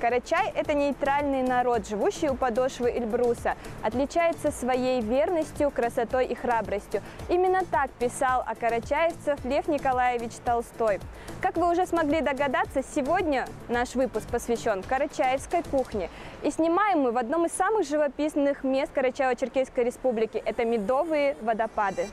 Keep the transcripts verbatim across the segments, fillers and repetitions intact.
Карачай – это нейтральный народ, живущий у подошвы Эльбруса, отличается своей верностью, красотой и храбростью. Именно так писал о карачаевцах Лев Николаевич Толстой. Как вы уже смогли догадаться, сегодня наш выпуск посвящен карачаевской кухне. И снимаем мы в одном из самых живописных мест Карачаево-Черкесской республики – это Медовые водопады.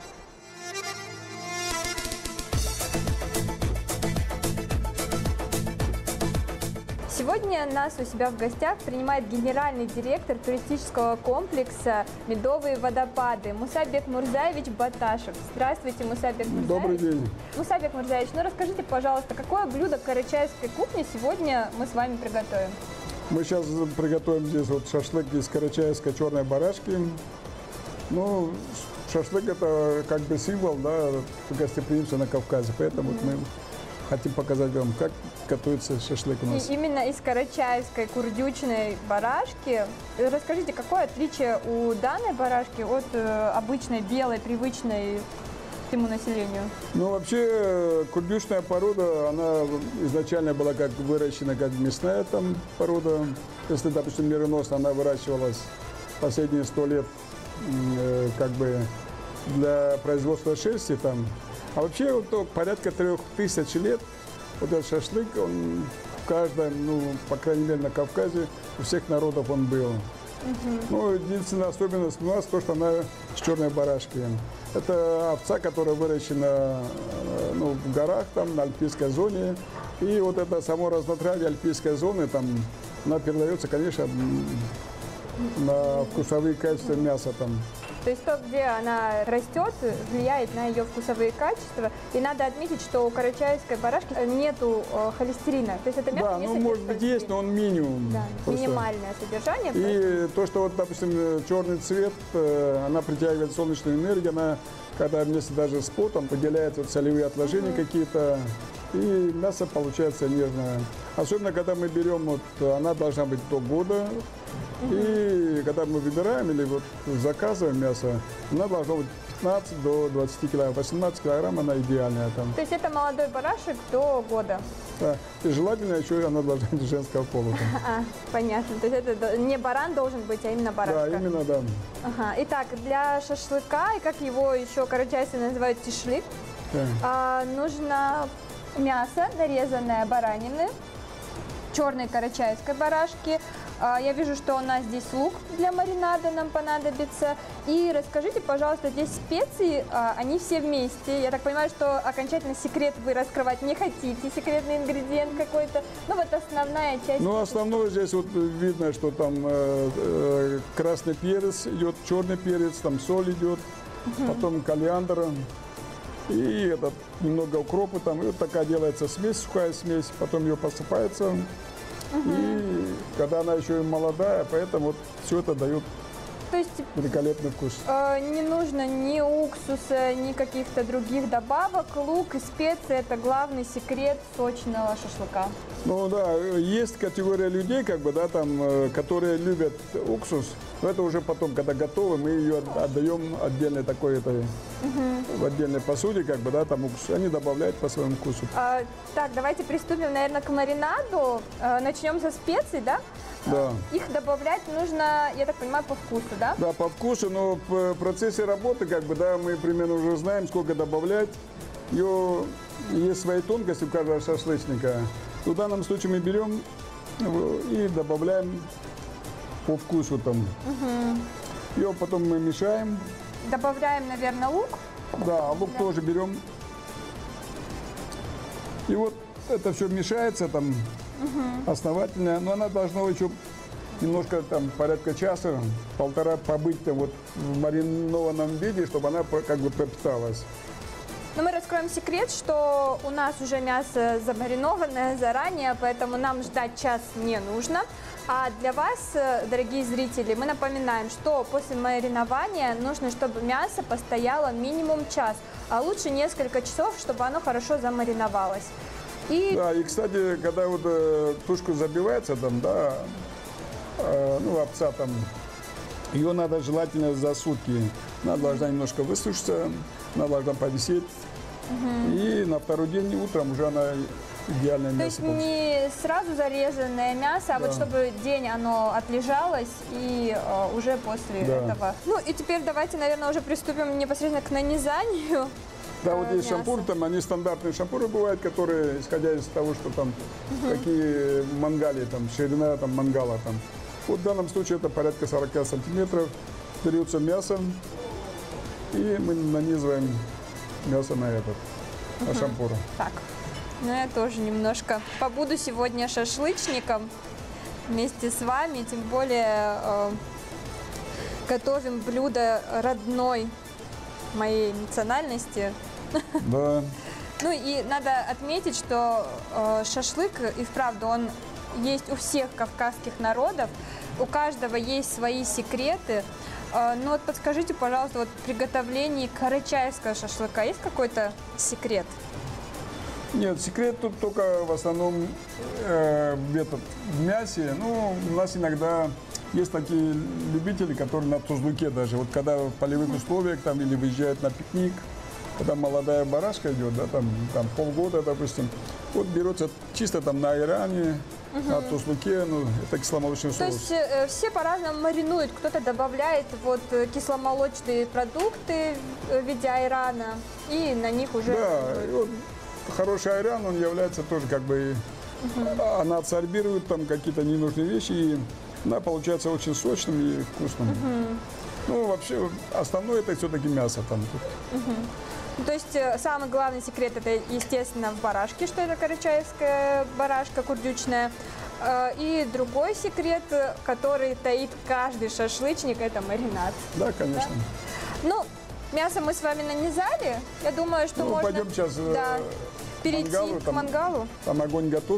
Сегодня нас у себя в гостях принимает генеральный директор туристического комплекса «Медовые водопады» Мусабек Мурзаевич Баташев. Здравствуйте, Мусабек Мурзаевич. Добрый день. Мусабек Мурзаевич, ну расскажите, пожалуйста, какое блюдо карачаевской кухни сегодня мы с вами приготовим? Мы сейчас приготовим здесь вот шашлык из карачаевской черной барашки. Ну, шашлык это как бы символ, да, гостеприимства на Кавказе, поэтому mm-hmm. вот мы хотим показать вам, как готовится шашлык у нас. И именно из карачаевской курдючной барашки. Расскажите, какое отличие у данной барашки от э, обычной белой, привычной всему населению? Ну, вообще, курдючная порода, она изначально была как выращена как мясная там порода. Если, допустим, меринос, она выращивалась последние сто лет э, как бы для производства шерсти там. А вообще, вот, порядка трех тысяч лет вот этот шашлык, он в каждом, ну, по крайней мере, на Кавказе, у всех народов он был. Uh-huh. Ну, единственная особенность у нас то, что она с черной барашки. Это овца, которая выращена, ну, в горах, там, на альпийской зоне. И вот это само разнотравье альпийской зоны, там, она передается, конечно, на вкусовые качества мяса там. То есть то, где она растет, влияет на ее вкусовые качества. И надо отметить, что у карачаевской барашки нету э, холестерина. То есть это мясо да, не ну, может быть, есть, но он минимум. Да, минимальное содержание. И поэтому... то, что, вот, допустим, черный цвет, э, она притягивает солнечную энергию, она, когда вместе даже с потом, выделяет вот солевые отложения uh-huh. какие-то, и мясо получается нежное. Особенно, когда мы берем, вот, она должна быть до года. И когда мы выбираем или вот заказываем мясо, она должна быть пятнадцать до двадцати килограмм. восемнадцать килограмм она идеальная там. То есть это молодой барашек до года? Да. И желательно еще она должна быть женского пола. А, понятно. То есть это не баран должен быть, а именно барашка? Да, именно, да. Ага. Итак, для шашлыка, и как его еще карачаевцы называют тишлык, да. а, нужно мясо, нарезанное баранины, черной карачаевской барашки. Я вижу, что у нас здесь лук для маринада нам понадобится. И расскажите, пожалуйста, здесь специи, они все вместе. Я так понимаю, что окончательно секрет вы раскрывать не хотите, секретный ингредиент какой-то. Ну вот основная часть. Ну основное здесь вот видно, что там э, э, красный перец идет, черный перец, там соль идет, угу. потом кориандр. И этот, немного укропа там. И вот такая делается смесь, сухая смесь, потом ее посыпается. Угу. И когда она еще и молодая, поэтому вот все это дает То есть, великолепный вкус. Э, не нужно ни уксуса, ни каких-то других добавок. Лук и специи – это главный секрет сочного шашлыка. Ну да, есть категория людей, как бы, да, там, которые любят уксус. Но это уже потом, когда готовы, мы ее отдаем отдельной такой этой, угу. в отдельной посуде, как бы, да, там уксус. Они добавляют по своему вкусу. А, так, давайте приступим, наверное, к маринаду. А, начнем со специй, да? Да. Их добавлять нужно, я так понимаю, по вкусу, да? Да, по вкусу, но в процессе работы, как бы, да, мы примерно уже знаем, сколько добавлять. Ее, есть свои тонкости у каждого шашлычника. В данном случае мы берем и добавляем по вкусу там. Угу. Ее потом мы мешаем. Добавляем, наверное, лук. Да, лук да. тоже берем. И вот это все мешается там угу. основательно, но она должна еще немножко там порядка часа, полтора побыть там вот в маринованном виде, чтобы она как бы пропиталась. Но мы раскроем секрет, что у нас уже мясо замаринованное заранее, поэтому нам ждать час не нужно. А для вас, дорогие зрители, мы напоминаем, что после маринования нужно, чтобы мясо постояло минимум час, а лучше несколько часов, чтобы оно хорошо замариновалось. И... Да, и, кстати, когда вот э, тушку забивается, там, да, э, ну, овца там, ее надо желательно за сутки. Она должна немножко высушиться, она должна повисеть. Угу. И на второй день утром уже она идеальное То мясо. есть получится. не сразу зарезанное мясо, а вот Да. чтобы день оно отлежалось и э, уже после Да. этого. Ну и теперь давайте, наверное, уже приступим непосредственно к нанизанию. Да, вот э, есть мяса. шампуры, там они стандартные шампуры бывают, которые, исходя из того, что там какие мангали, там ширина там мангала там. Вот в данном случае это порядка сорока сантиметров. Берется мясо, и мы нанизываем мясо на этот, на шампуру. Так, ну я тоже немножко побуду сегодня шашлычником вместе с вами, тем более э, готовим блюдо родной моей национальности. Да. Ну и надо отметить, что э, шашлык и вправду он есть у всех кавказских народов, у каждого есть свои секреты. Э, но вот подскажите, пожалуйста, вот в приготовлении карачаевского шашлыка есть какой-то секрет? Нет, секрет тут только в основном э, этот, в мясе. Ну, у нас иногда есть такие любители, которые на тузлуке даже. Вот когда в полевых условиях там или выезжают на пикник, когда молодая барашка идет, да, там, там полгода, допустим, вот берется чисто там на айране, на тузлуке, ну, это кисломолочный То соус. есть э, все по-разному маринуют. Кто-то добавляет вот э, кисломолочные продукты в виде айрана и на них уже... Да, и вот хороший айран, он является тоже как бы, она адсорбирует там какие-то ненужные вещи, и она получается очень сочным и вкусным. Ну, вообще, основное это все-таки мясо там. Ну, То есть э, самый главный секрет это, естественно, в барашке, что это карачаевская барашка курдючная. Э, И другой секрет, э, который таит каждый шашлычник, это маринад. Да, конечно. Ну, мясо мы с вами нанизали. Я думаю, что Ну, можно пойдем сейчас э, да, перейти мангалу, к там- мангалу. Там огонь готов.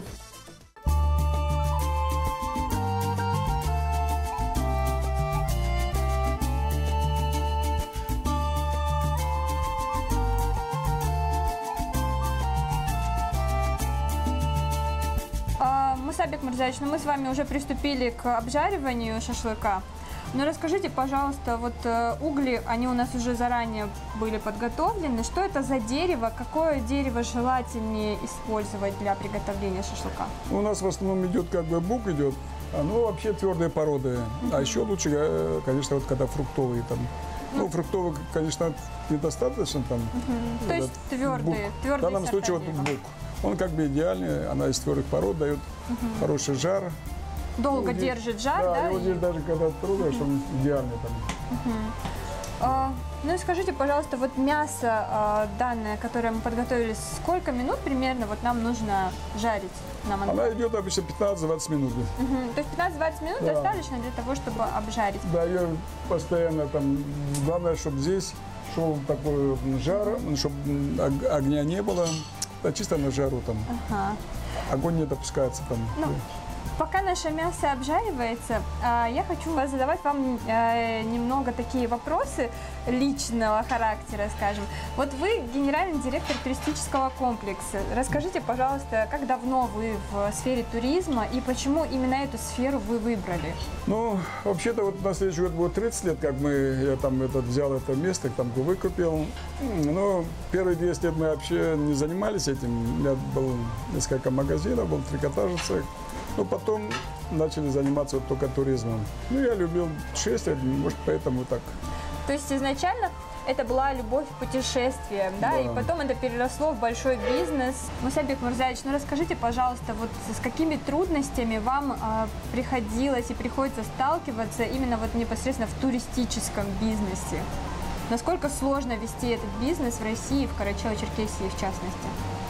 А, Мусабек Мурзаевич, ну мы с вами уже приступили к обжариванию шашлыка. Но расскажите, пожалуйста, вот э, угли, они у нас уже заранее были подготовлены. Что это за дерево? Какое дерево желательнее использовать для приготовления шашлыка? У нас в основном идет как бы бук идет, а, ну вообще твердые породы. А еще лучше, э, конечно, вот когда фруктовые там. Ну, фруктовых, конечно, недостаточно там. То этот есть твердые, бук. твердые В данном сорта случае вот дерева. бук. Он как бы идеальный, она из твердых пород дает хороший жар. Долго Ну, здесь- держит жар, да? да? и вот и- здесь даже когда трогаешь, он идеальный там. А, ну и скажите, пожалуйста, вот мясо а, данное, которое мы подготовили, сколько минут примерно вот нам нужно жарить на мангале? Она идет обычно пятнадцать-двадцать минут. Мгм. То есть пятнадцать-двадцать минут Да. достаточно для того, чтобы обжарить. Да, ее постоянно там, главное, чтобы здесь шел такой жар, чтобы огня не было, да, чисто на жару там. Ага. Огонь не допускается там. Ну, пока наше мясо обжаривается, а, я хочу вас задавать вам э, немного такие вопросы личного характера, скажем. Вот вы генеральный директор туристического комплекса. Расскажите, пожалуйста, как давно вы в сфере туризма и почему именно эту сферу вы выбрали? Ну, вообще-то вот на следующий год будет тридцать лет, как мы, я там этот, взял это место, там выкупил. Но первые десять лет мы вообще не занимались этим. У меня было несколько магазинов, был трикотажный цех. Ну, потом начали заниматься вот только туризмом. Ну, я любил путешествовать, может, поэтому так. То есть изначально это была любовь к путешествиям, да, Да. и потом это переросло в большой бизнес. Мусабек Мурзаевич, ну расскажите, пожалуйста, вот с какими трудностями вам а, приходилось и приходится сталкиваться именно вот непосредственно в туристическом бизнесе? Насколько сложно вести этот бизнес в России, в Карачаево-Черкесии в частности?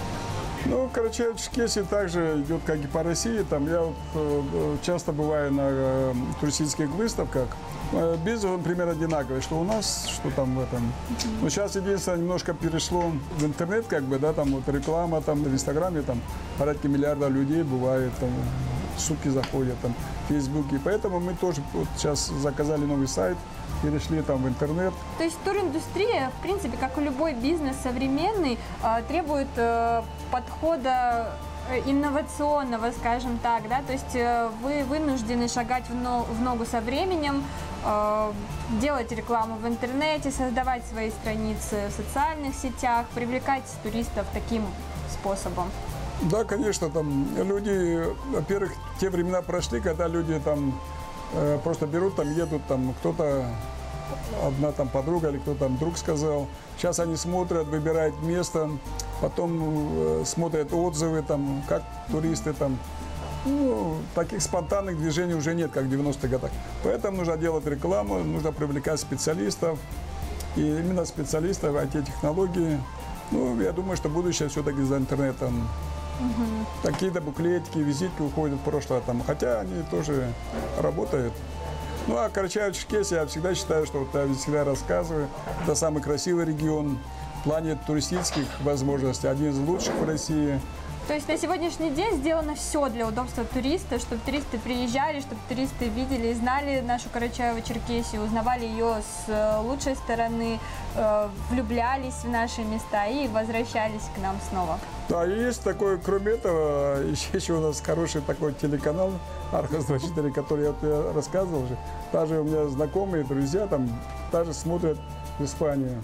Ну, Карачаево-Черкесия также идет, как и по России. Там я вот, э, часто бываю на э, туристических выставках. Э, бизнес, он примерно одинаковый, что у нас, что там в этом. Но сейчас единственное немножко перешло в интернет, как бы, да, там вот реклама там в Инстаграме, там порядка миллиарда людей бывает, там сутки заходят там в Фейсбуке. Поэтому мы тоже вот сейчас заказали новый сайт, перешли там в интернет. То есть туриндустрия, в принципе, как и любой бизнес современный, э, требует э, подхода э, инновационного, скажем так, да, то есть э, вы вынуждены шагать в, но- в ногу со временем, э, делать рекламу в интернете, создавать свои страницы в социальных сетях, привлекать туристов таким способом. Да, конечно, там люди, во-первых, те времена прошли, когда люди там э, просто берут, там едут, там кто-то, одна там подруга или кто-то там друг сказал. Сейчас они смотрят, выбирают место, потом э, смотрят отзывы, там, как туристы там. Ну, таких спонтанных движений уже нет, как в девяностых годах. Поэтому нужно делать рекламу, нужно привлекать специалистов. И именно специалистов ай ти-технологии. Ну, я думаю, что будущее все-таки за интернетом. Угу. Такие-то буклетики, визитки уходят в прошлое. Там, хотя они тоже работают. Ну, а Карачаево-Черкесия, я всегда считаю, что вот я всегда рассказываю, это самый красивый регион в плане туристических возможностей, один из лучших в России. То есть на сегодняшний день сделано все для удобства туриста, чтобы туристы приезжали, чтобы туристы видели и знали нашу Карачаево-Черкесию, узнавали ее с лучшей стороны, влюблялись в наши места и возвращались к нам снова. Да, и есть такой, кроме этого, еще, еще у нас хороший такой телеканал Архыз двадцать четыре, который я, я рассказывал уже. Даже у меня знакомые, друзья там даже смотрят в Испанию.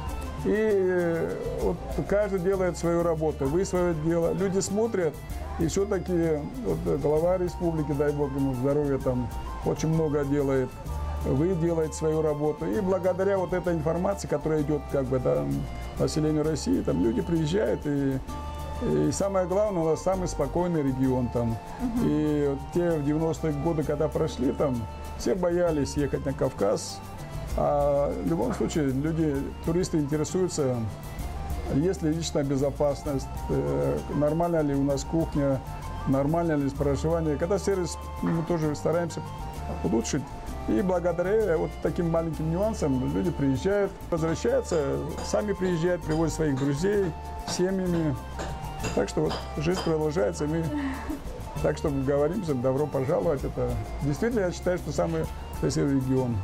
И вот каждый делает свою работу, вы свое дело. Люди смотрят, и все-таки вот, глава республики, дай бог ему здоровья, там очень много делает. Вы делаете свою работу. И благодаря вот этой информации, которая идет как бы да, населению России, там люди приезжают. И, и самое главное, у нас самый спокойный регион там. Угу. И вот те в девяностые годы, когда прошли, там все боялись ехать на Кавказ. А в любом случае люди, туристы интересуются, есть ли личная безопасность, э, нормальна ли у нас кухня, нормально ли проживание. Когда сервис мы тоже стараемся улучшить. И благодаря вот таким маленьким нюансам люди приезжают, возвращаются, сами приезжают, привозят своих друзей, семьями. Так что вот жизнь продолжается, и мы так что говорим всем добро пожаловать. Это действительно, я считаю, что самый красивый регион.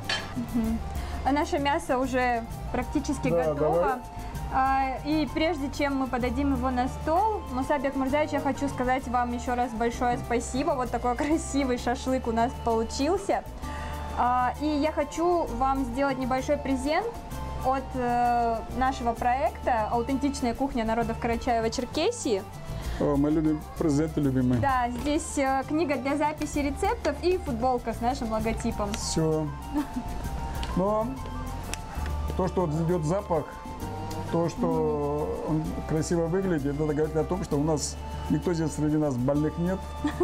А наше мясо уже практически да, готово. А, и прежде чем мы подадим его на стол, Мусабек Мурзаевич, я хочу сказать вам еще раз большое спасибо. Вот такой красивый шашлык у нас получился. А, и я хочу вам сделать небольшой презент от э, нашего проекта «Аутентичная кухня народов Карачаево-Черкесии». О, мы любим презенты любимые. Да, здесь э, книга для записи рецептов и футболка с нашим логотипом. Все. Но то, что вот идет запах, то, что он красиво выглядит, это говорит о том, что у нас никто здесь среди нас больных нет.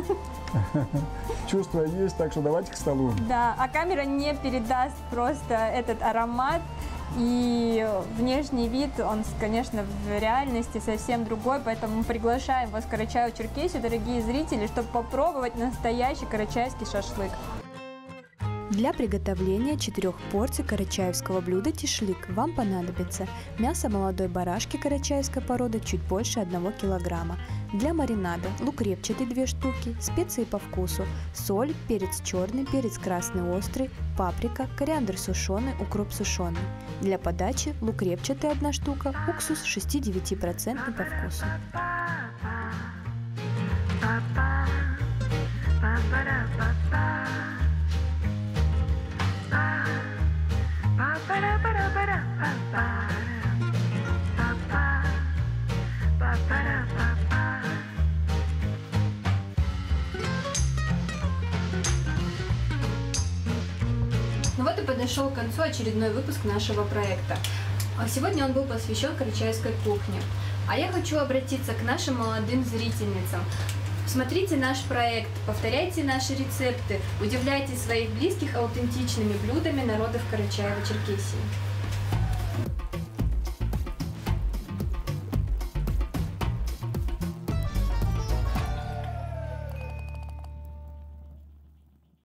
Чувство есть, так что давайте к столу. Да, а камера не передаст просто этот аромат. И внешний вид, он, конечно, в реальности совсем другой, поэтому мы приглашаем вас в Карачаево-Черкесию, дорогие зрители, чтобы попробовать настоящий карачаевский шашлык. Для приготовления четырех порций карачаевского блюда тишлик вам понадобится мясо молодой барашки карачаевской породы чуть больше одного килограмма. Для маринада лук репчатый две штуки, специи по вкусу, соль, перец черный, перец красный острый, паприка, кориандр сушеный, укроп сушеный. Для подачи лук репчатый одна штука, уксус шесть-девять процентов по вкусу. Ну вот и подошел к концу очередной выпуск нашего проекта. Сегодня он был посвящен карачаевской кухне. А я хочу обратиться к нашим молодым зрительницам. Смотрите наш проект, повторяйте наши рецепты, удивляйте своих близких аутентичными блюдами народов Карачаево-Черкесии.